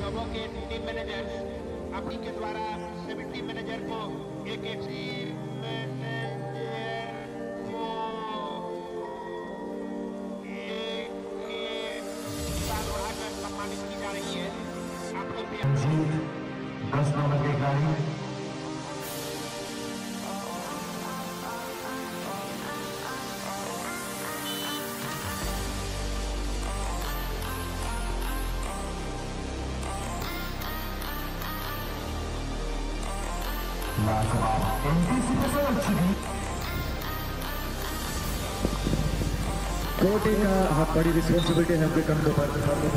सबों के team manager अपनी के द्वारा सभी टीम मैनेजर को एक एक साल बढ़ाकर सम्मानित की जा रही है। आप लोग भी 10 नंबर की गाड़ी कोटे का बड़ी रिस्पॉन्सिबिलिटी है आपके कंधों पर।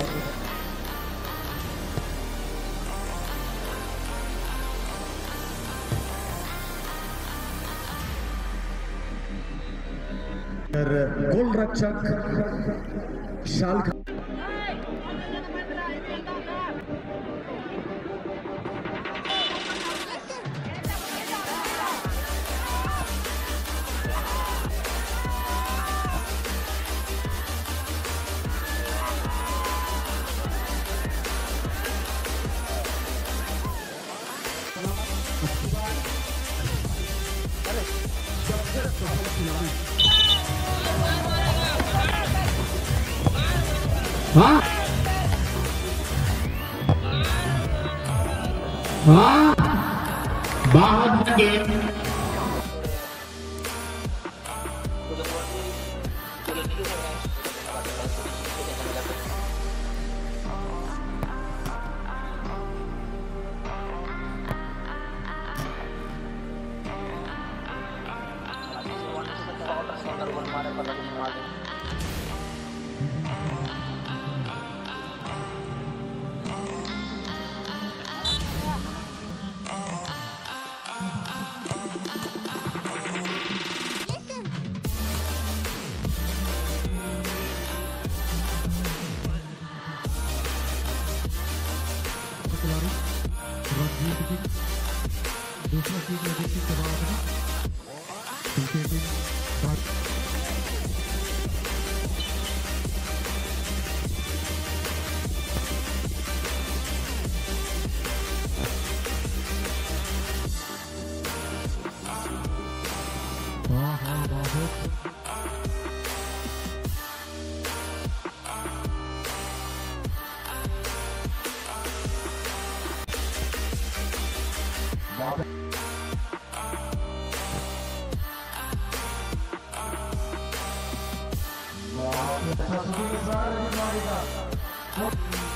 गोल रक्षक शाल हाँ हाँ बाहर गेम दूसरा चीज देखिए दबाव Wow.